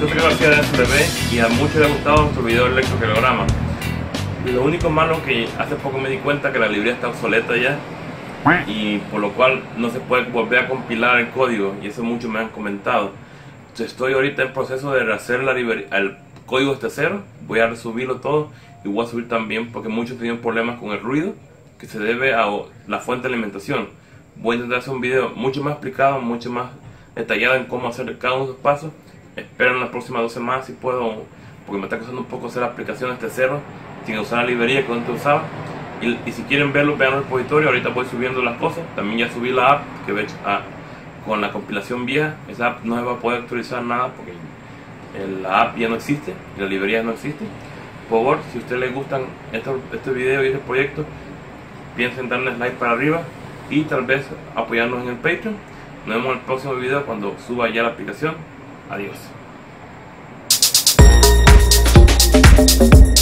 Yo soy García de SBB y a muchos les ha gustado nuestro video de electrocardiograma. Lo único malo es que hace poco me di cuenta que la librería está obsoleta ya, y por lo cual no se puede volver a compilar el código, y eso muchos me han comentado. Estoy ahorita en proceso de rehacer la librería, el código desde cero. Voy a resubirlo todo y voy a subir también, porque muchos tenían problemas con el ruido que se debe a la fuente de alimentación. Voy a intentar hacer un video mucho más explicado, mucho más detallado en cómo hacer cada uno de esos pasos. Espero en las próximas 2 semanas si puedo, porque me está costando un poco hacer aplicaciones de cero sin usar la librería que antes usaba. Y si quieren verlo, vean el repositorio. Ahorita voy subiendo las cosas. También ya subí la app que he hecho con la compilación vieja. Esa app no se va a poder actualizar nada porque la app ya no existe y la librería no existe. Por favor, si a ustedes les gustan este video y este proyecto, piensen darle like para arriba y tal vez apoyarnos en el Patreon. Nos vemos en el próximo video cuando suba ya la aplicación. Adiós.